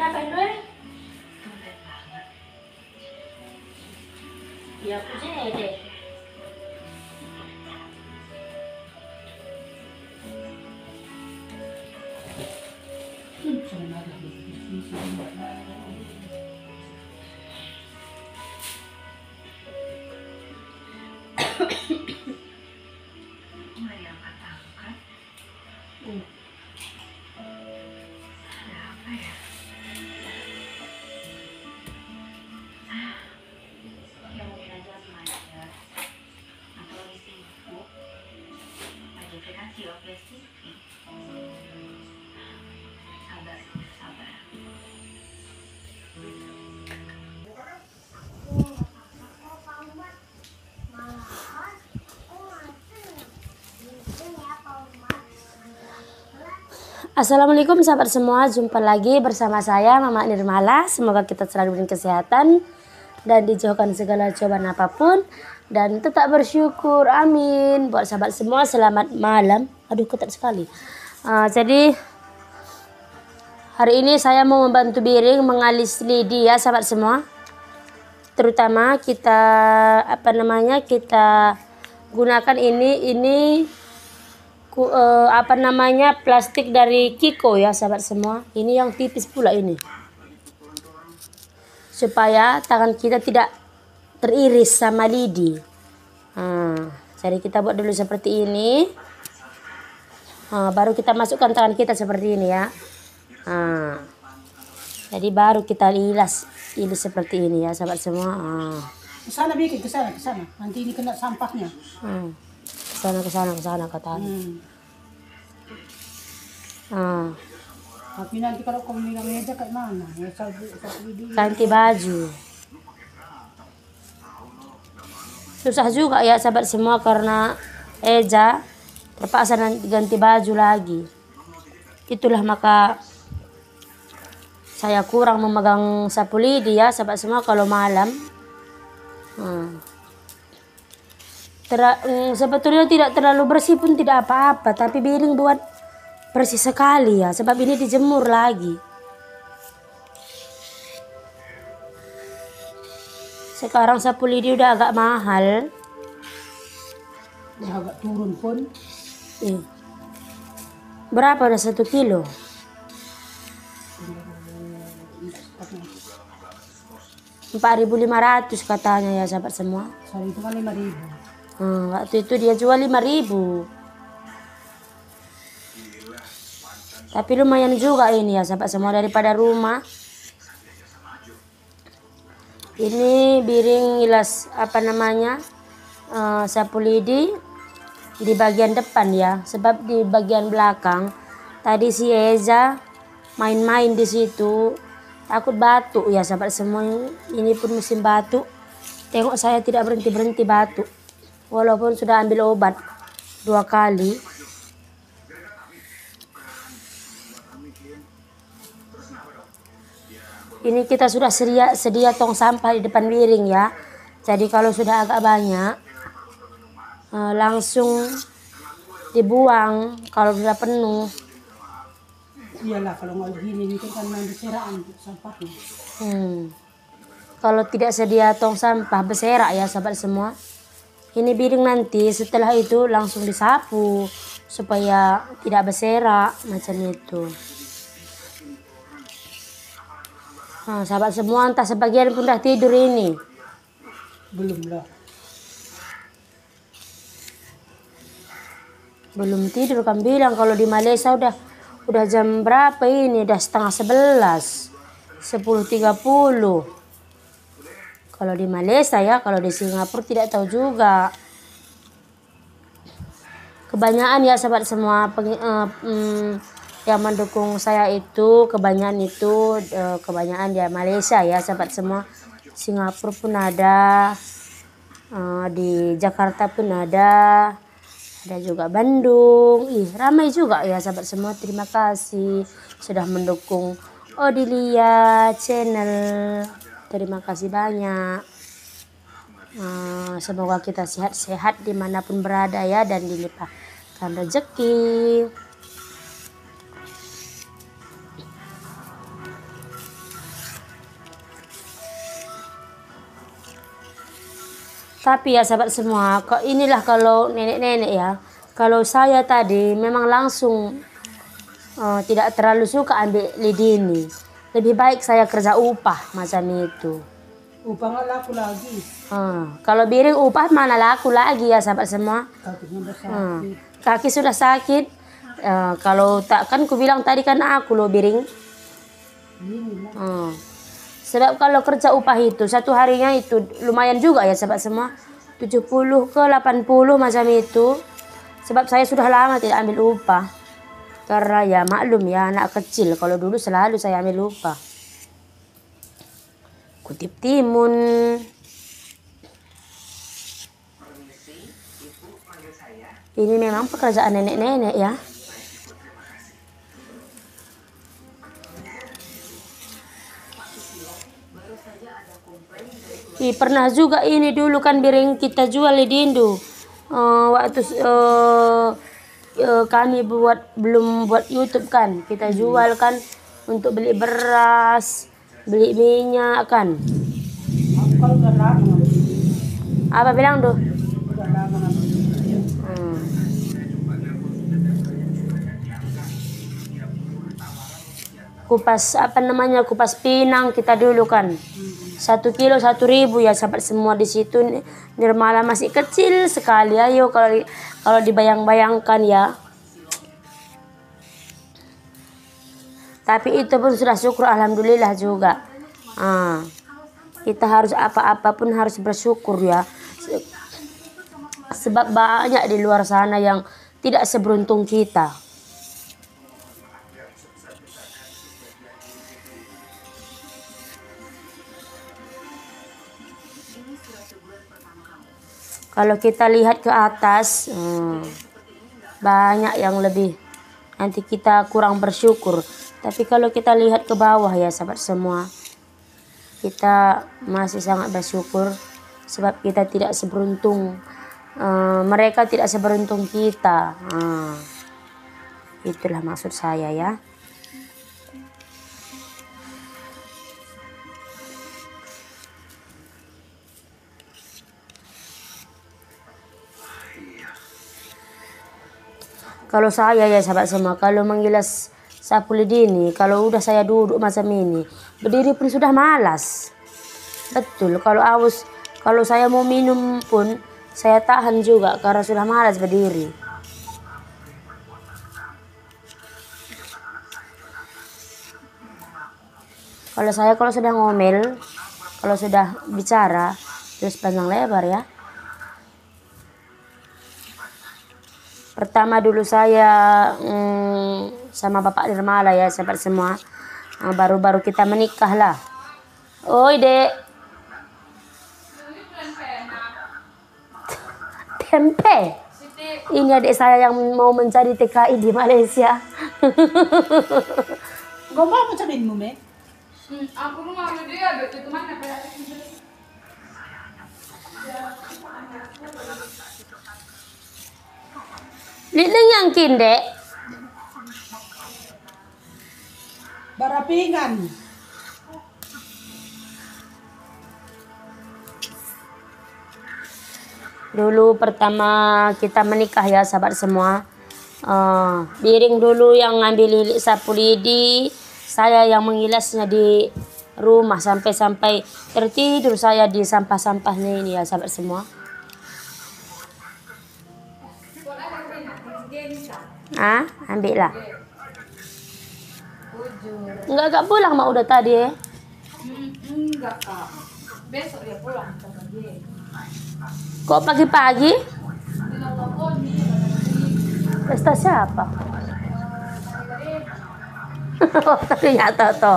ngapain dulu? Ya aku sih deh. Assalamualaikum sahabat semua, jumpa lagi bersama saya Mama Nirmala. Semoga kita selalu diberi kesehatan dan dijauhkan segala cobaan apapun dan tetap bersyukur, amin. Buat sahabat semua selamat malam. Aduh ketat sekali. Jadi hari ini saya mau membantu Biring mengalis lidi ya sahabat semua. Terutama kita kita gunakan ini plastik dari Kiko ya sahabat semua. Ini yang tipis pula ini, supaya tangan kita tidak teriris sama lidi. Jadi kita buat dulu seperti ini. Baru kita masukkan tangan kita seperti ini ya. Jadi baru kita ilas seperti ini ya sahabat semua. Kesana bikin, kesana. Nanti ini kena sampahnya. Kesana katanya. Tapi nanti kalau kau megang meja kayak mana? Ya Ganti baju. Susah juga ya sahabat semua karena Eja terpaksa nanti ganti baju lagi. Itulah maka saya kurang memegang sapu lidi ya sahabat semua kalau malam. Sebetulnya tidak terlalu bersih pun tidak apa-apa, tapi Biring buat bersih sekali ya, sebab ini dijemur lagi. Sekarang sapu lidi udah agak mahal. udah agak turun pun. Berapa udah 1 kilo? 4.500 katanya ya sahabat semua. Sehari itu kan 5.000. Waktu itu dia jual 5.000. Tapi lumayan juga ini ya sahabat semua, daripada rumah. Ini Biring ilas sapu lidi di bagian depan ya, sebab di bagian belakang tadi si Eza main-main di situ, takut batuk ya sahabat semua. Ini pun musim batuk. Tengok saya tidak berhenti batuk, walaupun sudah ambil obat 2 kali. Ini kita sudah sedia tong sampah di depan Biring ya. Jadi kalau sudah agak banyak langsung dibuang kalau sudah penuh. Iyalah kalau nggak begini ini kan main beseraan sampahnya. Kalau tidak sedia tong sampah beserak ya sahabat semua. Ini Biring nanti setelah itu langsung disapu supaya tidak berserak macam itu. Sahabat semua, entah sebagian pun dah tidur ini. Belum lah. Belum tidur kan bilang kalau di Malaysia udah jam berapa ini? Udah setengah 11. 10.30. Kalau di Malaysia ya, kalau di Singapura tidak tahu juga. Kebanyakan ya sahabat semua yang mendukung saya itu kebanyakan di Malaysia ya sahabat semua. Singapura pun ada, di Jakarta pun ada juga Bandung. Ramai juga ya sahabat semua. Terima kasih sudah mendukung Odilia channel. Terima kasih banyak. Semoga kita sehat-sehat dimanapun berada ya, dan dilimpahkan rezeki. Tapi ya sahabat semua, kok inilah kalau nenek-nenek ya. Kalau saya tadi memang langsung tidak terlalu suka ambil lidini. Lebih baik saya kerja upah macam itu. Upah nggak laku lagi. Kalau biring upah mana laku lagi ya sahabat semua. Kakinya udah sakit. Kaki sudah sakit. Kalau tak kan ku bilang tadi kan aku loh biring. Sebab kalau kerja upah itu satu harinya itu lumayan juga ya sahabat semua. 70 ke 80 macam itu. Sebab saya sudah lama tidak ambil upah. Karena ya maklum ya anak kecil. Kalau dulu selalu saya ambil upah. Kutip timun. Ini memang pekerjaan nenek-nenek ya. Pernah juga ini dulu kan biring kita jual di Dindu. Waktu kami belum buat YouTube kan, kita jual kan untuk beli beras, beli minyak kan. Kalau udah lama nggak beli. Apa bilang tuh? Udah lama nggak beli. Kupas kupas pinang kita dulu kan. 1 kilo 1.000 ya sahabat semua di situ. Nirmala masih kecil sekali ayo kalau dibayang-bayangkan ya. Tapi itu pun sudah syukur alhamdulillah juga. Kita harus apa-apa pun harus bersyukur ya. Sebab banyak di luar sana yang tidak seberuntung kita. Kalau kita lihat ke atas, banyak yang lebih. Nanti kita kurang bersyukur. Tapi kalau kita lihat ke bawah ya sahabat semua, kita masih sangat bersyukur. Sebab kita tidak seberuntung. Mereka tidak seberuntung kita. Itulah maksud saya ya. Kalau saya ya sahabat semua, kalau menggilas sapu lidi ini, kalau udah saya duduk macam ini, berdiri pun sudah malas. Betul, kalau saya mau minum pun, saya tahan juga karena sudah malas berdiri. Kalau sudah ngomel, kalau sudah bicara, terus panjang lebar ya. Pertama dulu saya sama Bapak Nirmala ya sahabat semua. Baru-baru kita menikah lah. Oi dek. Tempe. Ini adik saya yang mau mencari TKI di Malaysia. Kau mau cobain mu, Me? Aku rumah dia ada teman Lilin yang kindek. Barapingan. Dulu pertama kita menikah ya sahabat semua. Biring dulu yang ngambil lilik sapu lidi. Saya yang mengilasnya di rumah sampai tertidur saya di sampah-sampahnya ini ya sahabat semua. Ambil lah. Enggak pulang mak udah tadi ya? Enggak kak. Besok dia pulang sama dia. Kok pagi-pagi? Pesta siapa? Oh ternyata toh.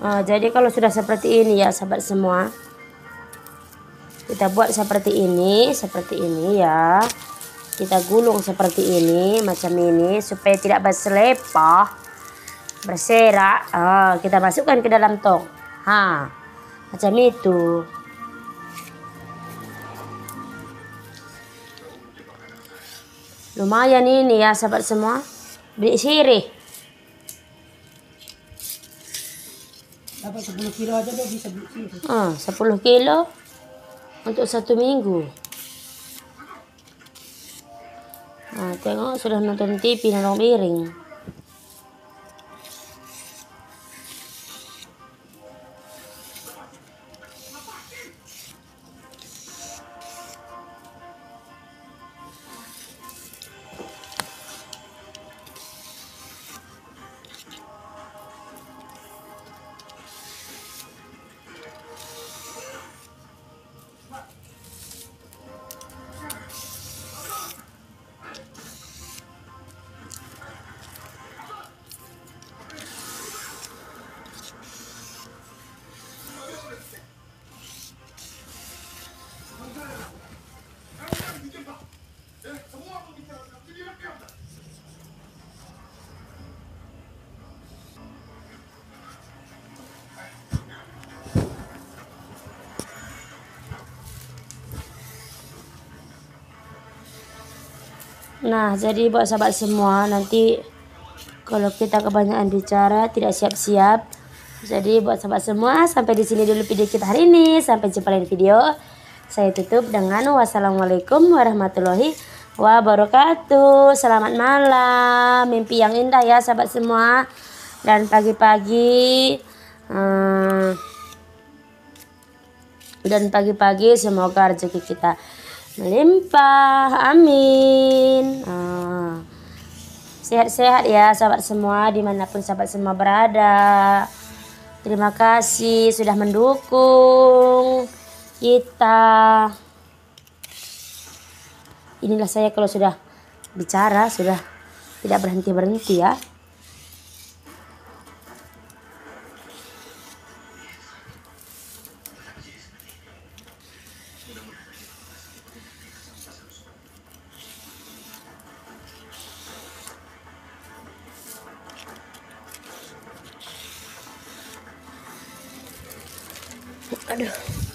Jadi kalau sudah seperti ini ya sahabat semua, kita buat seperti ini ya. Kita gulung seperti ini, macam ini, supaya tidak berselepah, berserak. Kita masukkan ke dalam tong. Macam itu. Lumayan ini ya sahabat semua. Beli sirih. Dapat 10 kilo aja deh bisa beli sirih. 10 kilo untuk 1 minggu. Tengok sudah nonton TV, nonton piring. Nah, jadi buat sahabat semua, nanti kalau kita kebanyakan bicara tidak siap-siap. Jadi buat sahabat semua, sampai di sini dulu video kita hari ini. Sampai jumpa lain video. Saya tutup dengan wassalamualaikum warahmatullahi wabarakatuh. Selamat malam, mimpi yang indah ya sahabat semua. Dan pagi-pagi semoga rezeki kita melimpah, amin. Sehat-sehat ya sahabat semua, dimanapun sahabat semua berada. Terima kasih sudah mendukung kita. Inilah saya kalau sudah bicara, sudah tidak berhenti-berhenti ya. Aduh.